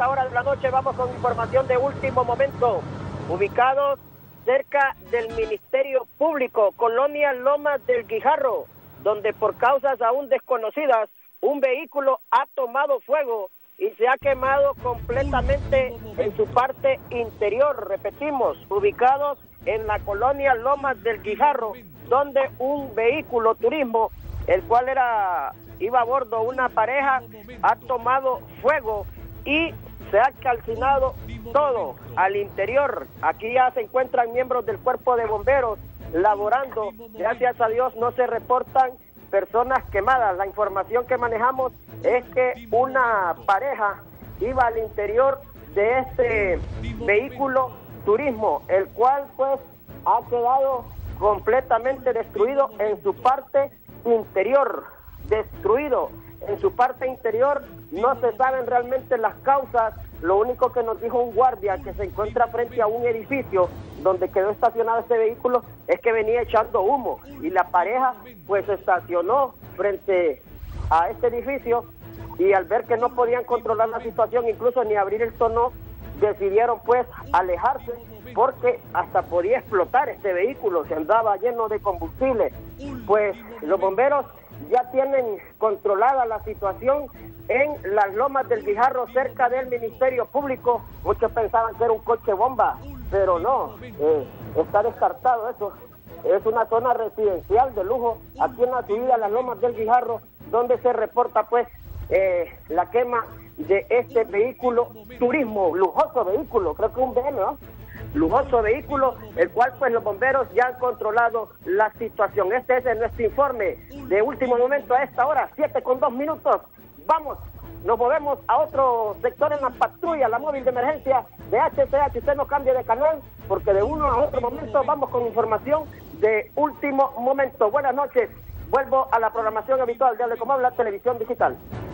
esta hora de la noche vamos con información de último momento. Ubicados cerca del Ministerio Público, Colonia Lomas del Guijarro, donde por causas aún desconocidas, un vehículo ha tomado fuego y se ha quemado completamente en su parte interior. Repetimos, ubicados en la Colonia Lomas del Guijarro, donde un vehículo turismo, el cual iba a bordo una pareja, ha tomado fuego y se ha calcinado todo al interior. Aquí ya se encuentran miembros del cuerpo de bomberos laborando. Gracias a Dios no se reportan personas quemadas. La información que manejamos es que una pareja iba al interior de este vehículo turismo, el cual pues ha quedado completamente destruido en su parte interior. Destruido en su parte interior, no se saben realmente las causas. Lo único que nos dijo un guardia que se encuentra frente a un edificio donde quedó estacionado este vehículo es que venía echando humo, y la pareja pues se estacionó frente a este edificio, y al ver que no podían controlar la situación, incluso ni abrir el tonneau, decidieron pues alejarse, porque hasta podía explotar este vehículo, se andaba lleno de combustible. Pues los bomberos ya tienen controlada la situación en las Lomas del Guijarro, cerca del Ministerio Público. Muchos pensaban que era un coche bomba, pero no, está descartado eso. Es una zona residencial de lujo aquí en la subida a las Lomas del Guijarro, donde se reporta pues la quema de este vehículo turismo, lujoso vehículo, creo que un BM, ¿no? Lujoso vehículo, el cual pues los bomberos ya han controlado la situación. Este es nuestro informe de último momento a esta hora, 7:02. Vamos, nos movemos a otro sector en la patrulla, la móvil de emergencia de HCH. Usted no cambie de canal, porque de uno a otro momento vamos con información de último momento. Buenas noches, vuelvo a la programación habitual de Hable como Habla Televisión Digital.